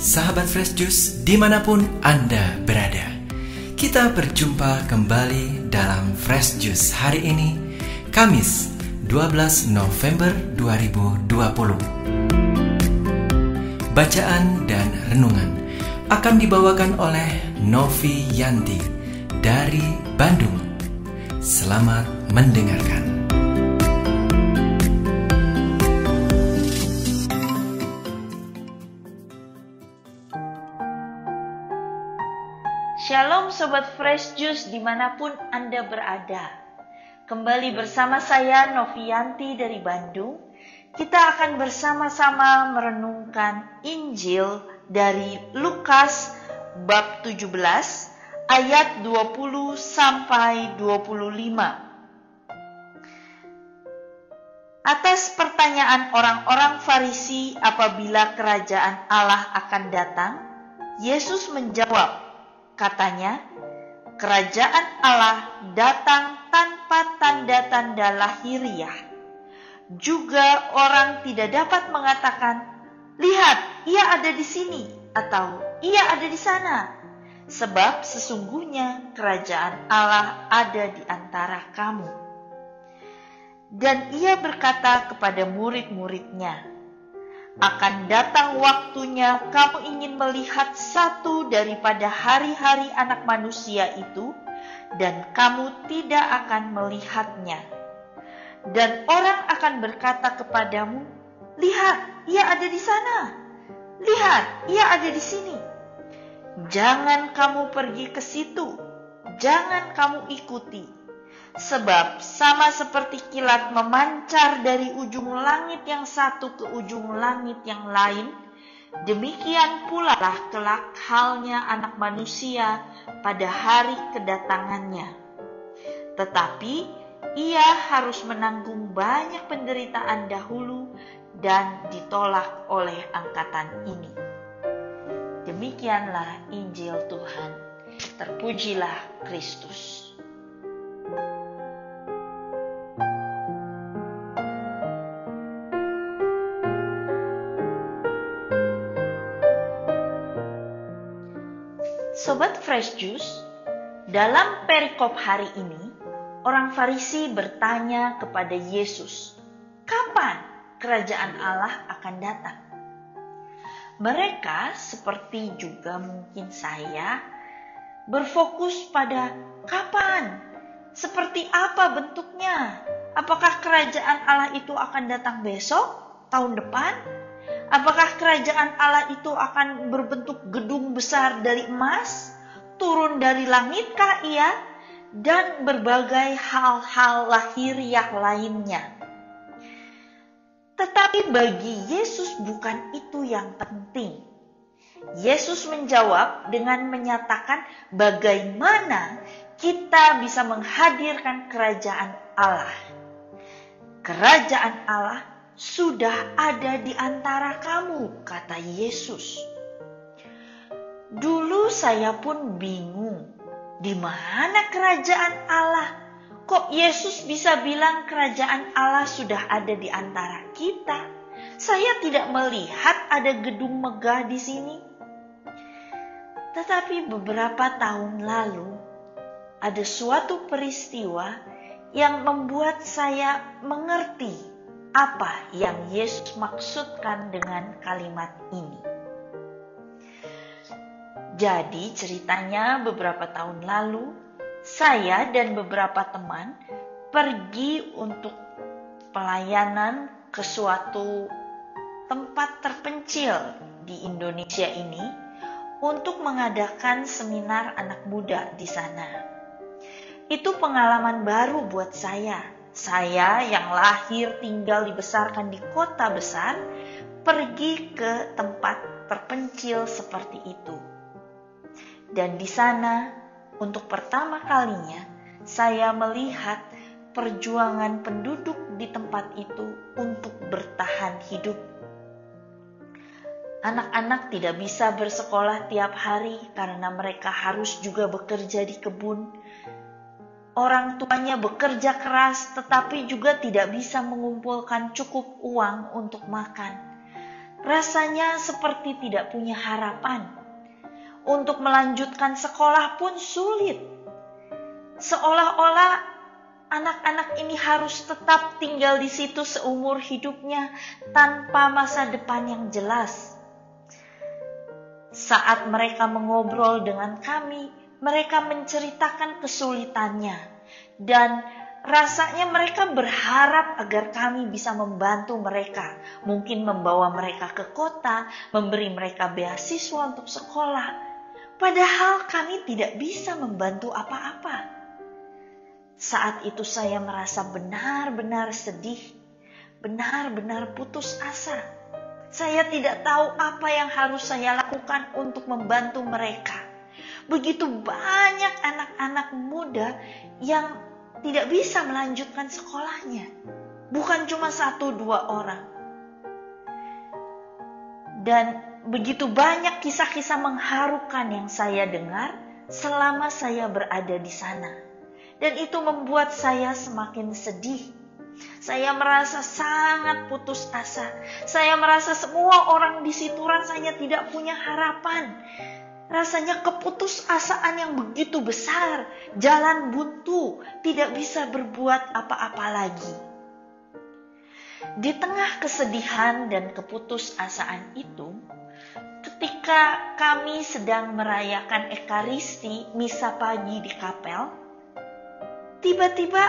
sahabat Fresh Juice dimanapun Anda berada. Kita berjumpa kembali dalam Fresh Juice hari ini, Kamis 12 November 2020. Bacaan dan renungan akan dibawakan oleh Novi Yanti dari Bandung. Selamat mendengarkan. Shalom Sobat Fresh Juice dimanapun Anda berada. Kembali bersama saya Novianti dari Bandung. Kita akan bersama-sama merenungkan Injil dari Lukas bab 17 ayat 20 sampai 25. Atas pertanyaan orang-orang Farisi apabila kerajaan Allah akan datang, Yesus menjawab. Katanya, kerajaan Allah datang tanpa tanda-tanda lahiriah. Juga orang tidak dapat mengatakan, lihat, ia ada di sini, atau ia ada di sana. Sebab sesungguhnya kerajaan Allah ada di antara kamu. Dan ia berkata kepada murid-muridnya, akan datang waktunya kamu ingin melihat satu daripada hari-hari anak manusia itu, dan kamu tidak akan melihatnya. Dan orang akan berkata kepadamu, lihat, ia ada di sana. Lihat, ia ada di sini. Jangan kamu pergi ke situ. Jangan kamu ikuti. Sebab sama seperti kilat memancar dari ujung langit yang satu ke ujung langit yang lain, demikian pula lah kelak halnya anak manusia pada hari kedatangannya. Tetapi ia harus menanggung banyak penderitaan dahulu dan ditolak oleh angkatan ini. Demikianlah Injil Tuhan. Terpujilah Kristus. Sobat Fresh Juice, dalam perikop hari ini, orang Farisi bertanya kepada Yesus, kapan kerajaan Allah akan datang? Mereka seperti juga mungkin saya berfokus pada kapan, seperti apa bentuknya, apakah kerajaan Allah itu akan datang besok, tahun depan? Apakah kerajaan Allah itu akan berbentuk gedung besar dari emas, turun dari langitkah ia, dan berbagai hal-hal lahiriah lainnya? Tetapi bagi Yesus bukan itu yang penting. Yesus menjawab dengan menyatakan bagaimana kita bisa menghadirkan kerajaan Allah. Kerajaan Allah sudah ada di antara kamu, kata Yesus. Dulu saya pun bingung, di mana kerajaan Allah? Kok Yesus bisa bilang kerajaan Allah sudah ada di antara kita? Saya tidak melihat ada gedung megah di sini. Tetapi beberapa tahun lalu, ada suatu peristiwa yang membuat saya mengerti apa yang Yesus maksudkan dengan kalimat ini. Jadi ceritanya beberapa tahun lalu, saya dan beberapa teman pergi untuk pelayanan ke suatu tempat terpencil di Indonesia ini untuk mengadakan seminar anak muda di sana. Itu pengalaman baru buat saya. Saya yang lahir tinggal dibesarkan di kota besar, pergi ke tempat terpencil seperti itu. Dan di sana, untuk pertama kalinya, saya melihat perjuangan penduduk di tempat itu untuk bertahan hidup. Anak-anak tidak bisa bersekolah tiap hari karena mereka harus juga bekerja di kebun. Orang tuanya bekerja keras tetapi juga tidak bisa mengumpulkan cukup uang untuk makan. Rasanya seperti tidak punya harapan. Untuk melanjutkan sekolah pun sulit. Seolah-olah anak-anak ini harus tetap tinggal di situ seumur hidupnya tanpa masa depan yang jelas. Saat mereka mengobrol dengan kami, mereka menceritakan kesulitannya dan rasanya mereka berharap agar kami bisa membantu mereka, mungkin membawa mereka ke kota, memberi mereka beasiswa untuk sekolah. Padahal kami tidak bisa membantu apa-apa. Saat itu saya merasa benar-benar sedih, benar-benar putus asa. Saya tidak tahu apa yang harus saya lakukan untuk membantu mereka. Begitu banyak anak-anak muda yang tidak bisa melanjutkan sekolahnya. Bukan cuma 1-2 orang. Dan begitu banyak kisah-kisah mengharukan yang saya dengar selama saya berada di sana. Dan itu membuat saya semakin sedih. Saya merasa sangat putus asa. Saya merasa semua orang di situ rasanya tidak punya harapan. Rasanya keputusasaan yang begitu besar, jalan buntu, tidak bisa berbuat apa-apa lagi. Di tengah kesedihan dan keputusasaan itu, ketika kami sedang merayakan Ekaristi misa pagi di kapel, tiba-tiba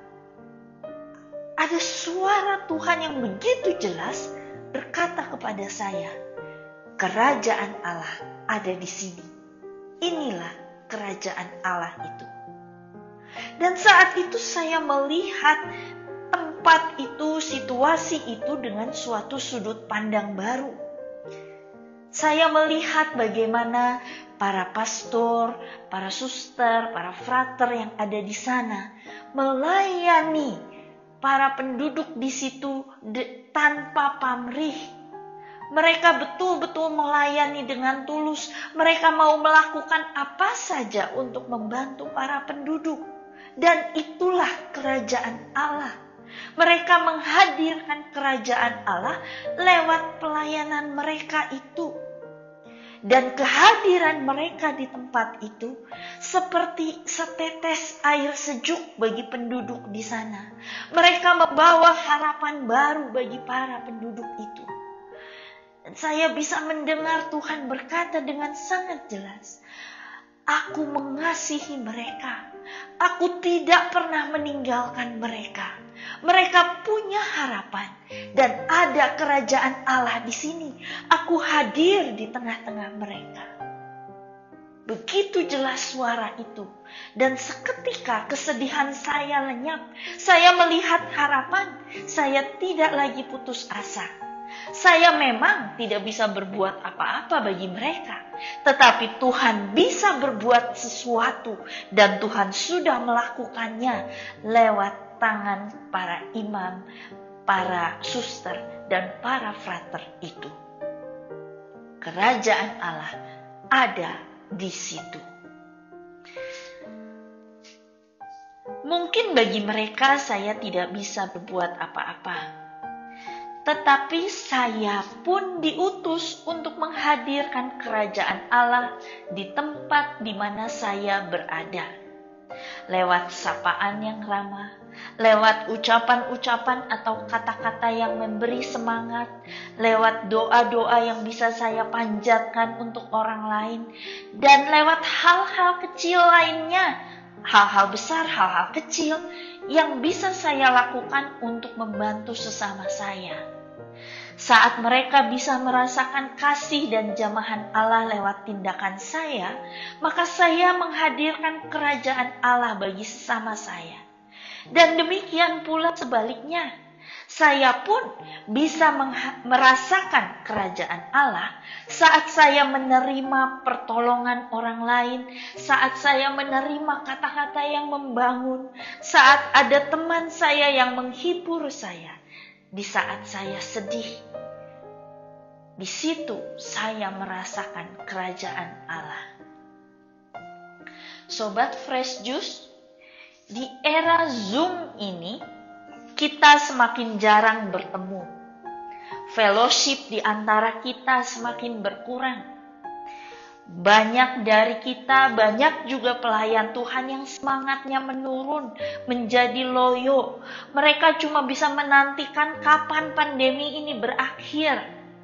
ada suara Tuhan yang begitu jelas berkata kepada saya, "Kerajaan Allah ada di sini. Inilah kerajaan Allah itu." Dan saat itu saya melihat tempat itu, situasi itu dengan suatu sudut pandang baru. Saya melihat bagaimana para pastor, para suster, para frater yang ada di sana melayani para penduduk di situ tanpa pamrih. Mereka betul-betul melayani dengan tulus. Mereka mau melakukan apa saja untuk membantu para penduduk. Dan itulah kerajaan Allah. Mereka menghadirkan kerajaan Allah lewat pelayanan mereka itu. Dan kehadiran mereka di tempat itu seperti setetes air sejuk bagi penduduk di sana. Mereka membawa harapan baru bagi para penduduk itu. Dan saya bisa mendengar Tuhan berkata dengan sangat jelas, "Aku mengasihi mereka. Aku tidak pernah meninggalkan mereka. Mereka punya harapan dan ada kerajaan Allah di sini. Aku hadir di tengah-tengah mereka." Begitu jelas suara itu, dan seketika kesedihan saya lenyap. Saya melihat harapan. Saya tidak lagi putus asa. Saya memang tidak bisa berbuat apa-apa bagi mereka, tetapi Tuhan bisa berbuat sesuatu dan Tuhan sudah melakukannya lewat tangan para imam, para suster, dan para frater itu. Kerajaan Allah ada di situ. Mungkin bagi mereka saya tidak bisa berbuat apa-apa. Tetapi saya pun diutus untuk menghadirkan kerajaan Allah di tempat di mana saya berada. Lewat sapaan yang ramah, lewat ucapan-ucapan atau kata-kata yang memberi semangat, lewat doa-doa yang bisa saya panjatkan untuk orang lain, dan lewat hal-hal kecil lainnya, hal-hal besar, hal-hal kecil yang bisa saya lakukan untuk membantu sesama saya. Saat mereka bisa merasakan kasih dan jamahan Allah lewat tindakan saya, maka saya menghadirkan kerajaan Allah bagi sesama saya. Dan demikian pula sebaliknya, saya pun bisa merasakan kerajaan Allah saat saya menerima pertolongan orang lain, saat saya menerima kata-kata yang membangun, saat ada teman saya yang menghibur saya, di saat saya sedih. Di situ saya merasakan kerajaan Allah. Sobat Fresh Juice, di era Zoom ini kita semakin jarang bertemu. Fellowship di antara kita semakin berkurang. Banyak dari kita, banyak juga pelayan Tuhan yang semangatnya menurun, menjadi loyo. Mereka cuma bisa menantikan kapan pandemi ini berakhir.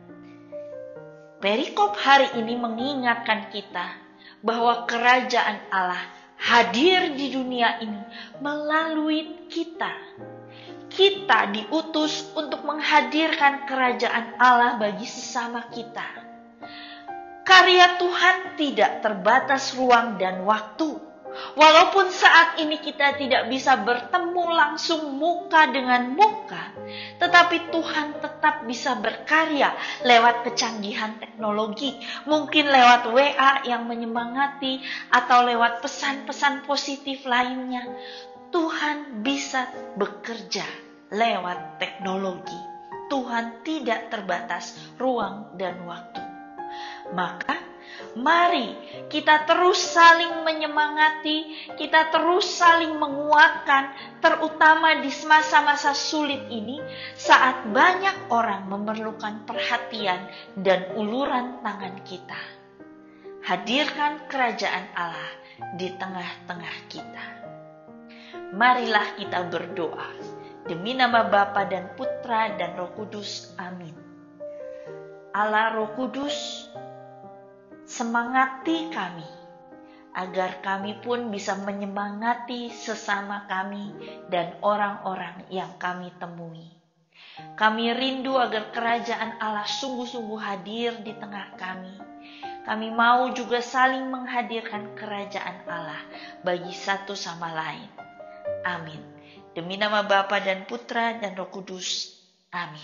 Perikop hari ini mengingatkan kita bahwa kerajaan Allah hadir di dunia ini melalui kita. Kita diutus untuk menghadirkan kerajaan Allah bagi sesama kita. Karya Tuhan tidak terbatas ruang dan waktu. Walaupun saat ini kita tidak bisa bertemu langsung muka dengan muka, tetapi Tuhan tetap bisa berkarya lewat kecanggihan teknologi, mungkin lewat WA yang menyemangati atau lewat pesan-pesan positif lainnya. Tuhan bisa bekerja lewat teknologi. Tuhan tidak terbatas ruang dan waktu. Maka mari kita terus saling menyemangati, kita terus saling menguatkan, terutama di masa-masa sulit ini saat banyak orang memerlukan perhatian dan uluran tangan kita. Hadirkan kerajaan Allah di tengah-tengah kita. Marilah kita berdoa demi nama Bapa dan Putra dan Roh Kudus. Amin. Allah Roh Kudus, semangati kami, agar kami pun bisa menyemangati sesama kami dan orang-orang yang kami temui. Kami rindu agar kerajaan Allah sungguh-sungguh hadir di tengah kami. Kami mau juga saling menghadirkan kerajaan Allah bagi satu sama lain. Amin. Demi nama Bapa dan Putra dan Roh Kudus. Amin.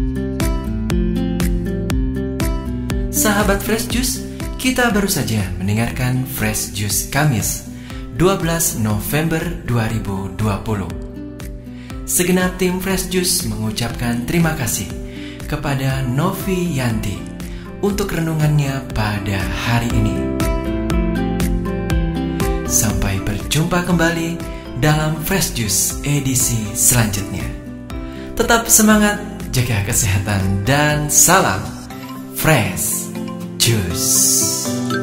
Sahabat Fresh Juice, kita baru saja mendengarkan Fresh Juice Kamis 12 November 2020. Segenap tim Fresh Juice mengucapkan terima kasih kepada Novi Yanti untuk renungannya pada hari ini. Sampai berjumpa kembali dalam Fresh Juice edisi selanjutnya. Tetap semangat, jaga kesehatan, dan salam Fresh Juice.